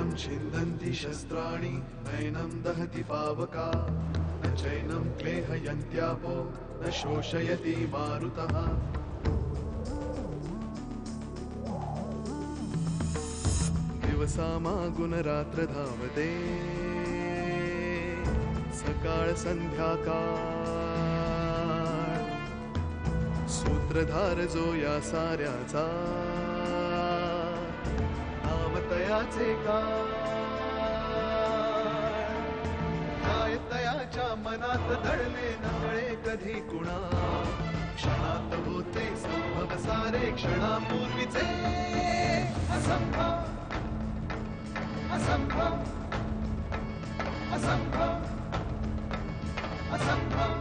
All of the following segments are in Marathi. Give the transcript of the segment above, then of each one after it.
छिन्दन्ति शस्त्राणि नैनं दहति पावका न चैनं क्लेहयन्त्यापो न शोषयति मारुतः दिवसामागुणरात्र धावते सकाळ संध्याकाळ सूत्रधार जो या साऱ्याचा नामतयाचे काय तयाच्या मनात दडले नकळे कधी कुणा क्षणात होते संभव सारे क्षणापूर्वीचे असंभव असंभव असंभव असंभव.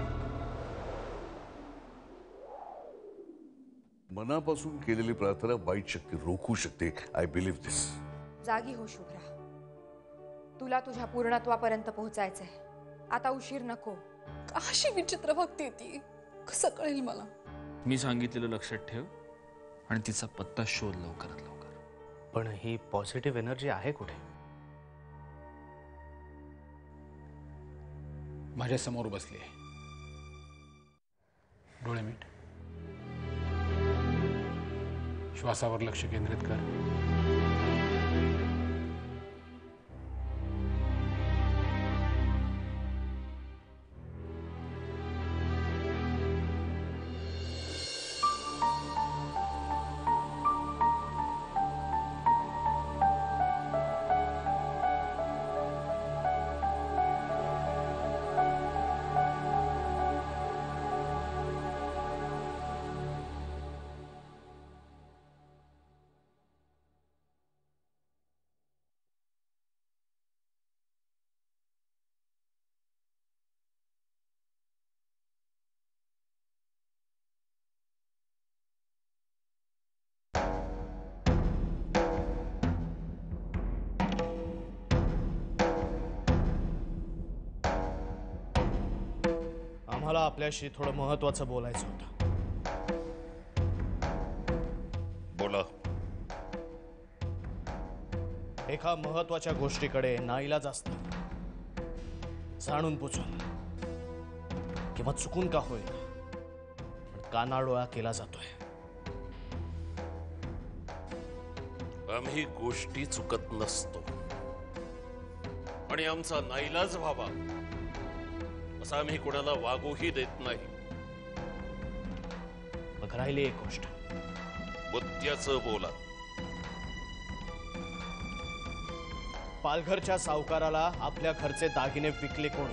मनापासून केलेली प्रार्थना वाईट शक्ती रोखू शकते. I believe this. जागी हो शुभ्रा, तुला तुझ्या पूर्णत्वापर्यंत पोहोचायचंय. आता उशीर नको. अशी विचित्र भक्ती ती कसं कळेल मला? मी सांगितलेलं लक्षात ठेव आणि तिचा पत्ता शोध लवकरात लवकर. पण ही पॉझिटिव्ह एनर्जी आहे कुठे? माझ्या समोर बसली आहे. डोळे मीट. श्वासावर लक्ष केंद्रित कर. आम्हाला आपल्याशी थोडं महत्त्वाचं बोलायचं होतं. बोला. एका महत्त्वाच्या गोष्टीकडे नाईलाज असतं. जाणून बुजून किंवा चुकून का होईल पण कानाडोळा केला जातोय. आम्ही गोष्टी चुकत नसतो आणि आमचा नाईलाज व्हावा असं आम्ही कोणाला वागूही देत नाही. मग राहिली एक गोष्ट. मुद्द्याचं बोला. पालघरच्या सावकाराला आपल्या घरचे दागिने विकले कोणी?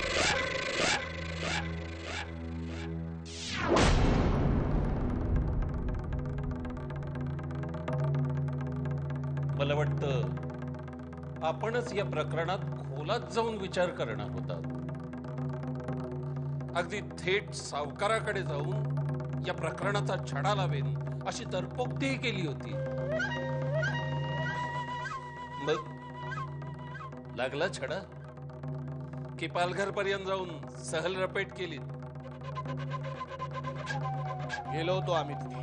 मला वाटतं आपणच या प्रकरणात खोलात जाऊन विचार करणार होता. अगदी थेट सावकाराकडे जाऊन या प्रकरणाचा छडा लावेन अशी तरपोक्तीही केली होती. मग लागला छडा की पालघर पर्यंत जाऊन सहल रपेट केली? गेलो होतो आम्ही तिथे,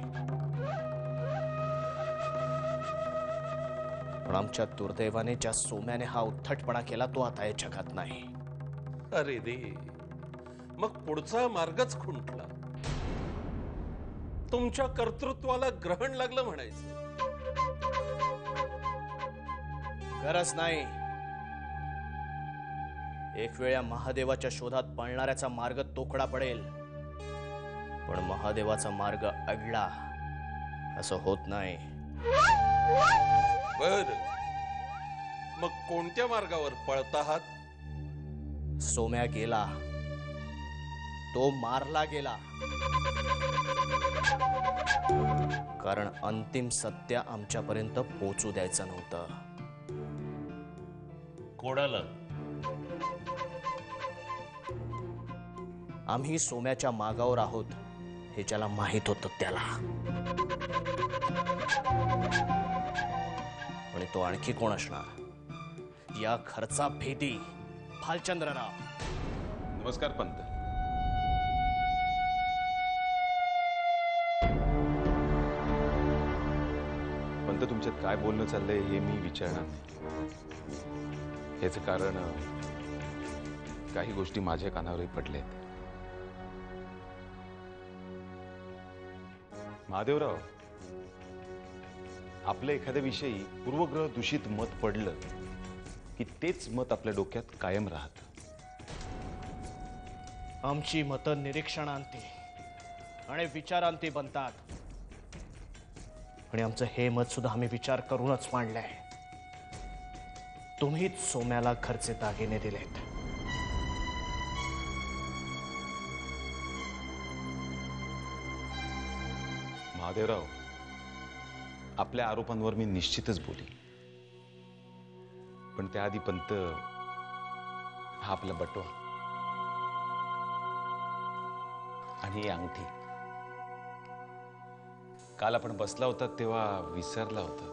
पण आमच्या दुर्दैवाने ज्या सोम्याने हा उद्धटपणा केला तो आता या जगात नाही. अरे रे, मग पुढचा मार्गच खुंटला. तुमच्या कर्तृत्वाला ग्रहण लागलं म्हणायचं. गरज नाही. एक वेळ या महादेवाच्या शोधात पळणाऱ्याचा मार्ग तोकडा पडेल, पण महादेवाचा मार्ग अडला असं होत नाही. बर, मग कोणत्या मार्गावर पळत आहात? सोम्या गेला, तो मारला गेला, कारण अंतिम सत्य आमच्यापर्यंत पोहोचू द्यायचं नव्हतं. कोणाला? आम्ही सोम्याच्या मागावर आहोत हे ज्याला माहित होतं त्याला. आणि तो आणखी कोण असणार? या घरचा भेदी भालचंद्रराव. नमस्कार पंत. पंत, नेमकं तुमच्यात काय बोलणं चाललंय हे मी विचारणार नाही. ह्याचं कारण काही गोष्टी माझ्या कानावरही पडल्यात. महादेवराव, आपल्या एखाद्या विषयी पूर्वग्रह दूषित मत पडलं की तेच मत आपल्या डोक्यात कायम राहतं. आमची मतं निरीक्षणांती आणि विचारांती बनतात. आणि आमचं हे मत सुद्धा आम्ही विचार करूनच मांडलंय. तुम्हीच सोम्याला घरचे दागिने दिलेत. महादेवराव, आपल्या आरोपांवर मी निश्चितच बोली, पण त्याआधी पंत हा आपला बटवा आणि ही अंगठी काल आपण बसला होता तेव्हा विसरला होता.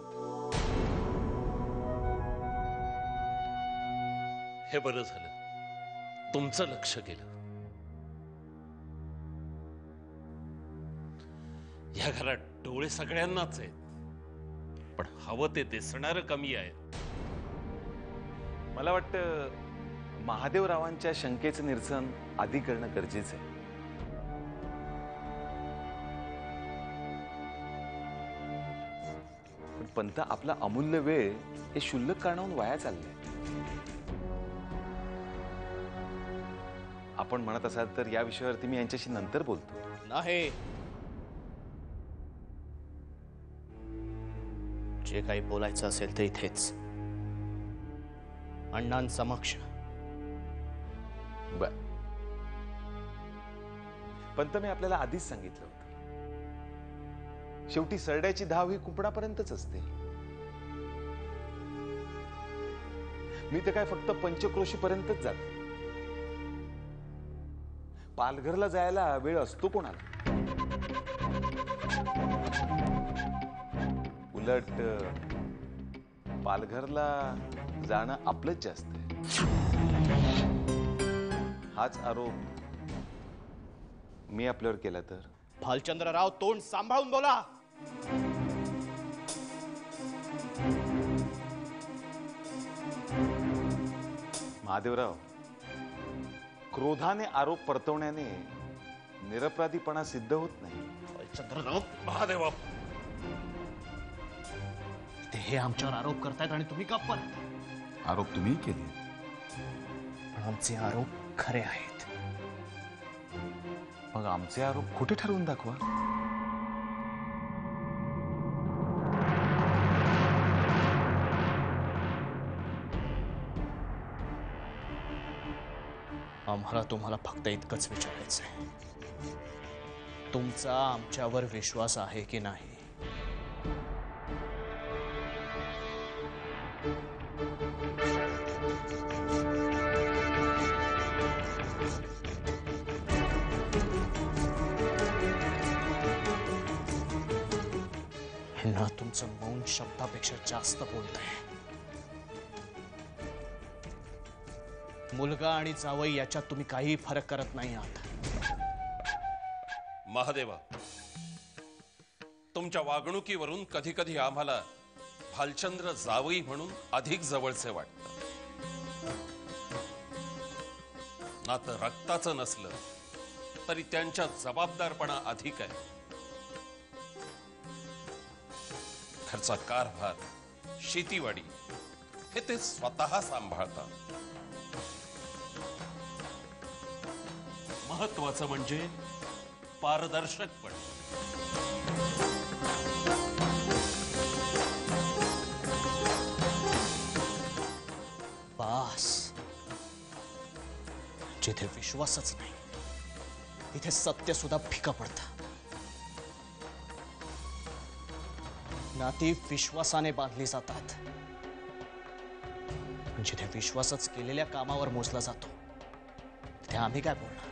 हे बरं झालं तुमचं लक्ष गेलं. या घरात डोळे सगळ्यांनाच आहेत, पण हवं ते दिसणारं कमी आहे. मला वाटतं महादेवरावांच्या शंकेचं निरसन आधी करणं गरजेचं आहे. पण पंत, आपला अमूल्य वेळ हे क्षुल्लक कारणावरून वाया चाललंय. आपण म्हणत असाल तर या विषयावरती मी यांच्याशी नंतर बोलतो. नाही, जे काही बोलायचं असेल ते इथेच अण्णांसमक्ष. बर पंत, मी आपल्याला आधीच सांगितलं होतं, शेवटी सरड्याची धाव ही कुंपणापर्यंतच असते. मी तर काय फक्त पंचक्रोशी पर्यंतच जातो. पालघरला जायला वेळ असतो कोणाला? उलट पालघरला जाणं आपलंच जास्त आहे. हाच आरोप मी आपल्यावर केला तर? भालचंद्रराव, तोंड सांभाळून बोला. महादेवराव, क्रोधाने आरोप परतवण्याने निरपराधीपणा सिद्ध होत नाही. भालचंद्रराव, महादेवा, ते हे आमच्यावर आरोप करतायत आणि तुम्ही गप्प. आरोप तुम्ही केले, पण आमचे आरोप खरे आहेत. मग आमचे आरोप खोटे ठरवून दाखवा. आम्हाला तुम्हाला फक्त इतकंच विचारायचंय, तुमचा आमच्यावर विश्वास आहे की नाही? ना तुमचं मौन शब्दापेक्षा जास्त बोलतंय. मुलगा आणि जावई याच्यात तुम्ही काही फरक करत नाही आहात. महादेवा, तुमच्या वागणुकीवरून कधी कधी आम्हाला भालचंद्र जावई म्हणून अधिक जवळचे वाटतं. नातं रक्ताचं नसलं तरी त्यांच्या जबाबदारपणा अधिक आहे. घरचा कारभार, शेतीवाडी हे ते स्वतः सांभाळतात. महत्वाचं म्हणजे पारदर्शकपण. बास, जिथे विश्वासच नाही तिथे सत्य सुद्धा फिका पडतं. नाती विश्वासाने बांधली जातात, जिथे विश्वासच केलेल्या कामावर मोजला जातो तिथे आम्ही काय बोलणार?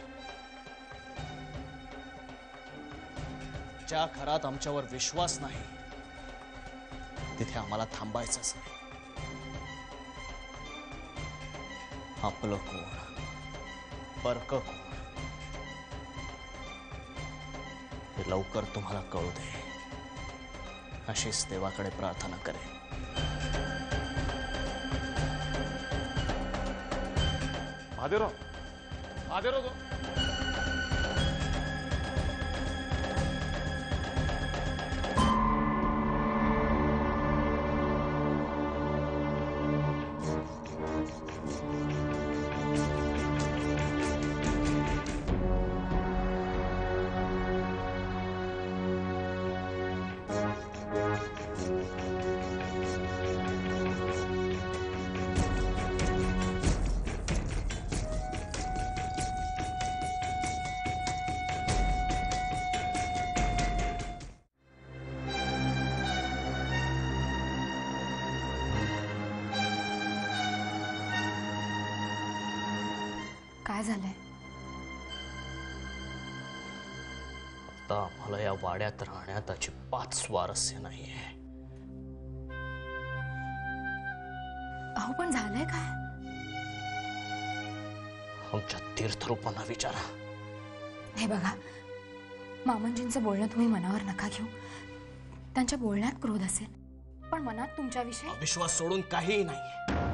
ज्या घरात आमच्यावर विश्वास नाही तिथे आम्हाला थांबायचंच नाही. आपलं कोण, परक कोण हे लवकर तुम्हाला कळू दे. अशीच देवाकडे प्रार्थना करेन. महादेवराव महादेवराव तो काय झालंय? आता आम्हाला या वाड्यात राहण्यात अजिबात स्वारस्य नाहीये. अहो पण झालंय काय? आमच्या तीर्थरूपांना विचारा. हे बघा, मामंजींचं बोलणं तुम्ही मनावर नका घेऊ. त्यांच्या बोलण्यात क्रोध असेल, पण मनात तुमच्याविषयी विश्वास सोडून काहीही नाहीये.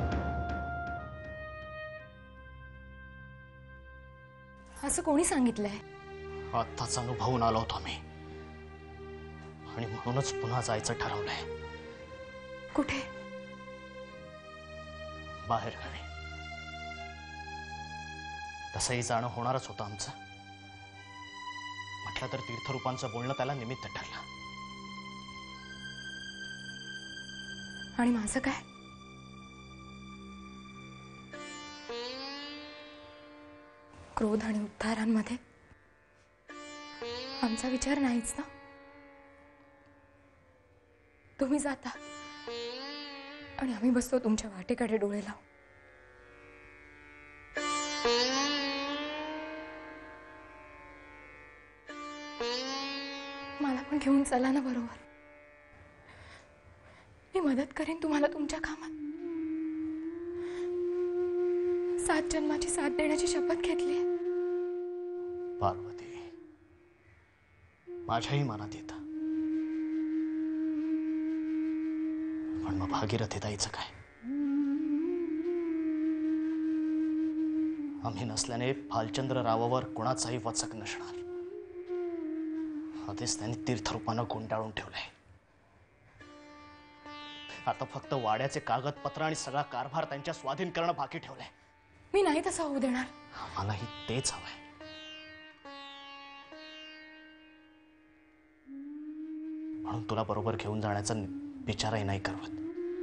असं कोणी सांगितलंय? आत्ताच अनुभवून आलो होतो मी, आणि म्हणूनच पुन्हा जायचं ठरवलंय. कुठे? बाहेर गावी. तसंही जाणं होणारच होतं आमचं. म्हटलं तर तीर्थरूपांचं बोलणं त्याला निमित्त ठरलं. आणि माझं काय? क्रोध आणि उद्धारांमध्ये आमचा विचार नाहीच ना. तुम्ही जाता आणि आम्ही बसतो तुमच्या वाटेकडे डोळे लावून. मला पण घेऊन चला ना बरोबर. मी मदत करेन तुम्हाला तुमच्या कामात. 7 जन्माची साथ देण्याची शपथ घेतली. पार्वती, माझ्याही मनात येतं, पण मग भागीरथी ताईचं काय? आम्ही नसल्याने भालचंद्ररावावर कोणाचाही वचक नसणार. आधीच त्यांनी तीर्थरूपांना गुंडाळून ठेवलंय. आता फक्त वाड्याचे कागदपत्र आणि सगळा कारभार त्यांच्या स्वाधीन करणं बाकी ठेवलंय. मी नाही तसं होऊ देणार. मलाही तेच हवंय. म्हणून तुला बरोबर घेऊन जाण्याचा विचारही नाही करत.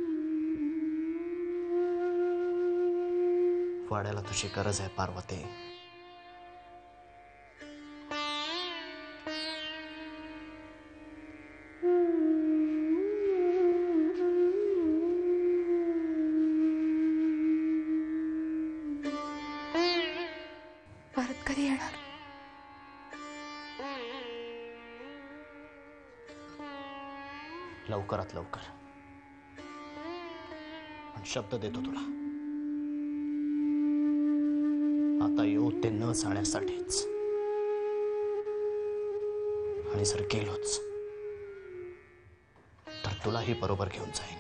वाड्याला तुझी गरज आहे पार्वती. परत कधी येणार? लवकरात लवकर. पण शब्द देतो तुला, आता येऊ ते न जाण्यासाठीच. आणि जर गेलोच तर तुलाही बरोबर घेऊन जाईन.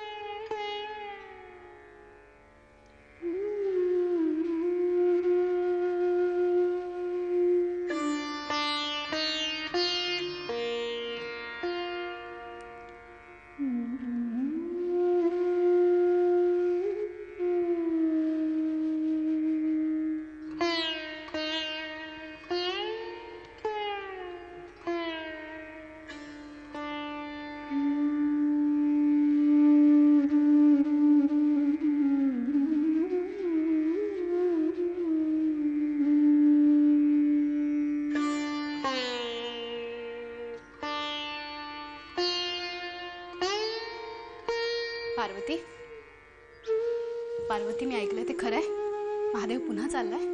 पार्वती, पार्वती, मी ऐकलंय ते खरंय? महादेव पुन्हा चाललाय?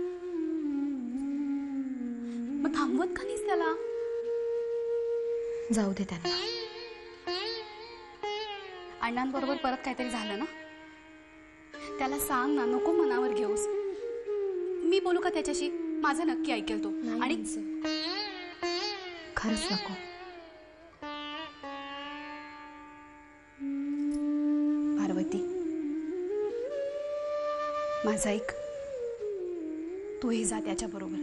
मग थांबवत का नाहीस त्याला? जाऊ दे त्यांना. अण्णांबरोबर परत काहीतरी झालं ना? त्याला सांग ना, नको मनावर घेऊस. मी बोलू का त्याच्याशी? माझं नक्की ऐकेल तो. आणि खरंच नको. माझा ऐक, तूही जा त्याच्याबरोबर.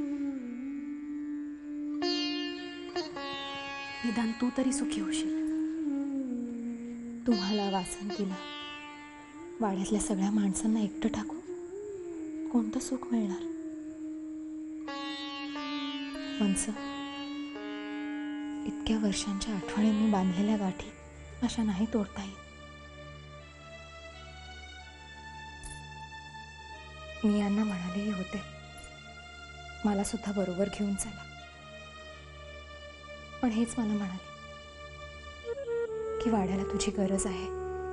निदान तू तरी सुखी होशील. तुम्हाला, वासंतीला, वाड्यातल्या सगळ्या माणसांना एकटं टाकू कोणतं सुख मिळणार? माणसं, इतक्या वर्षांच्या आठवणींनी बांधलेल्या गाठी अशा नाही तोडता येत. मी यांना म्हणालेही होते, मला सुद्धा बरोबर घेऊन चला. पण हेच मला म्हणाले की वाड्याला तुझी गरज आहे.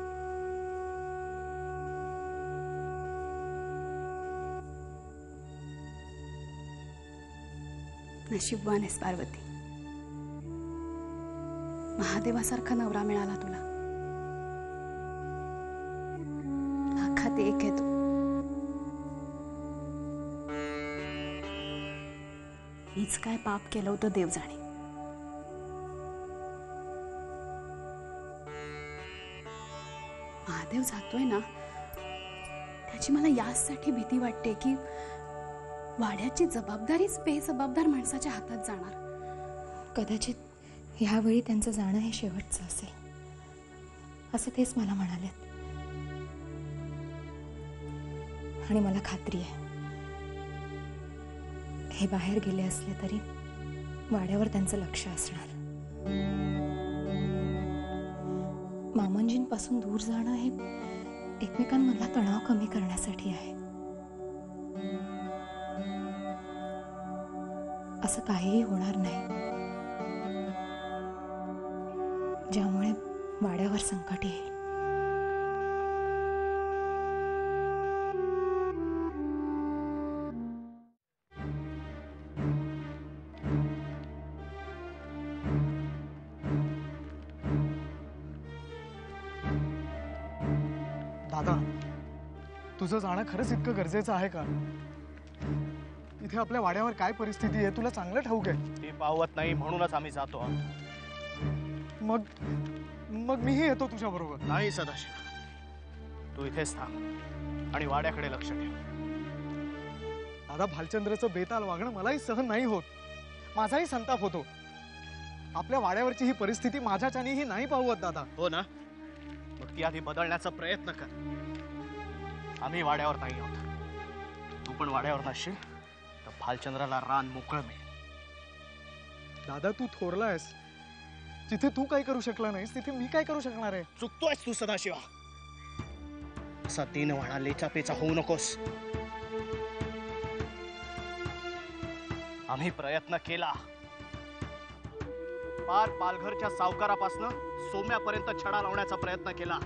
नशीबवान आहेस पार्वती. महादेवासारखा नवरा मिळाला तुला. लाखात एक आहे तो. मीच काय पाप केलं होतं देव जाणे. महादेव जातोय ना, त्याची मला यासाठी भीती वाटते की वाड्याची जबाबदारीच बेजबाबदार माणसाच्या हातात जाणार. कदाचित ह्यावेळी त्यांचं जाणं हे शेवटचं असेल असं तेच मला म्हणालेत. आणि मला खात्री आहे, हे बाहेर गेले असले तरी वाड्यावर त्यांचं लक्ष असणार. मामांजींपासून दूर जाणं हे एकमेकांमधला तणाव कमी करण्यासाठी आहे. असं काहीही होणार नाही ज्यामुळे वाड्यावर संकट येईल. दादा, तुझं जाणं खरंच इतकं गरजेचं आहे का? इथे आपल्या वाड्यावर काय परिस्थिती आहे तुला चांगलं ठाऊक आहे. ते पावत नाही म्हणूनच आम्ही जातो आहोत. मग मीही येतो तुझ्या बरोबर. नाही सदाशिव, तू इथेच थांब आणि वाड्याकडे लक्ष ठेव. दादा, भालचंद्रचं बेताल वागणं मलाही सहन नाही होत. माझाही संताप होतो. आपल्या वाड्यावरची ही परिस्थिती माझ्याच्यानेही नाही पाहत दादा. हो ना, मग ती आधी बदलण्याचा प्रयत्न कर. आम्ही वाड्यावर नाही आहोत. तू पण वाड्यावर नसशील तर भालचंद्राला रान मोकळं मिळेल. दादा, तू थोरला आहेस. जिथे तू काय करू शकला नाहीस तिथे मी काय करू शकणार आहे? चुकतोयस तू सदाशिवा. असा दीनवाणा लेचापेचा होऊ नकोस. आम्ही प्रयत्न केला. पार पालघरच्या सावकारापासून सोम्यापर्यंत छडा लावण्याचा प्रयत्न केला.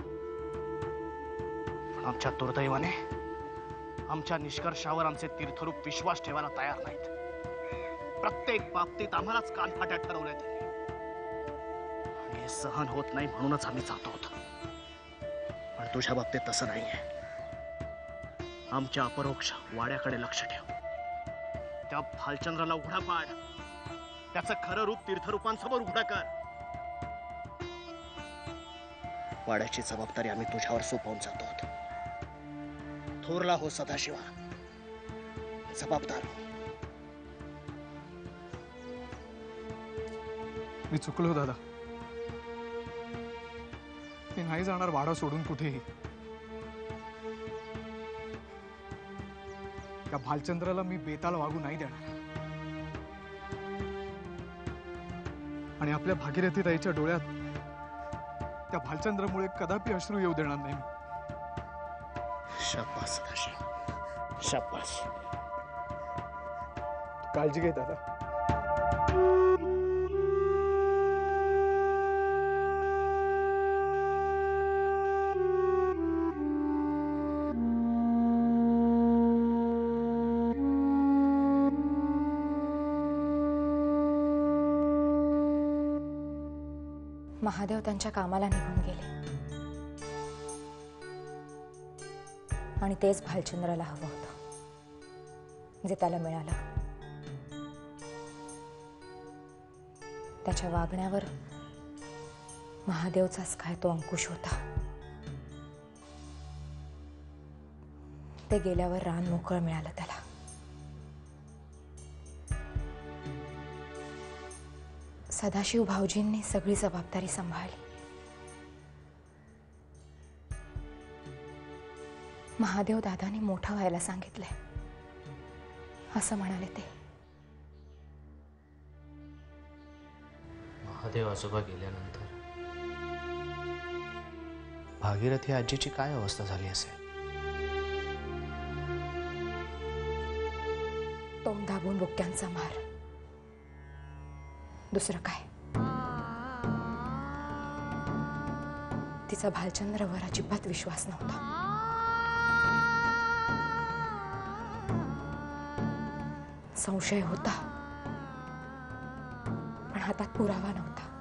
पण आमच्या दुर्दैवाने आमच्या निष्कर्षावर आमचे तीर्थरूप विश्वास ठेवायला तयार नाहीत. प्रत्येक बाबतीत आम्हालाच कानफाट्यात ठरवलंय त्यांनी. आणि हे सहन होत नाही म्हणूनच आम्ही जातो होतो. पण तुझ्या बाबतीत तसं नाहीये. आमच्या अपरोक्ष वाड्याकडे लक्ष ठेव. त्या भालचंद्राला उघडा पाड. त्याचं खरं रूप तीर्थरूपांसमोर उघडं कर. वाड्याची जबाबदारी आम्ही तुझ्यावर सोपवून जातो आहोत. थोरला हो सदाशिवा, जबाबदार हो. मी चुकलो दादा. मी नाही जाणार वाडा सोडून कुठेही. त्या भालचंद्राला मी बेताल वागू नाही देणार. आणि आपल्या भागीरथी ताईच्या डोळ्यात त्या भालचंद्रामुळे कदापि अश्रू येऊ देणार नाही. शाबास सदाशिव, शाबास. काळजी घे दादा. महादेव त्यांच्या कामाला निघून गेले आणि तेच भालचंद्राला हवं होतं जे त्याला मिळालं. त्याच्या वागण्यावर महादेवचाच काय तो अंकुश होता. ते गेल्यावर रान मोकळं मिळालं त्याला. सदाशिव भाऊजींनी सगळी जबाबदारी सांभाळली. महादेव दादांनी मोठं व्हायला सांगितलंय असं म्हणाले ते. महादेव आजोबा गेल्यानंतर भागीरथी आजीची काय अवस्था झाली असेल? तोंड दाबून बुक्क्यांचा मार, दुसरं काय. तिचा भालचंद्रवर अजिबात विश्वास नव्हता. संशय होता पण हातात पुरावा नव्हता.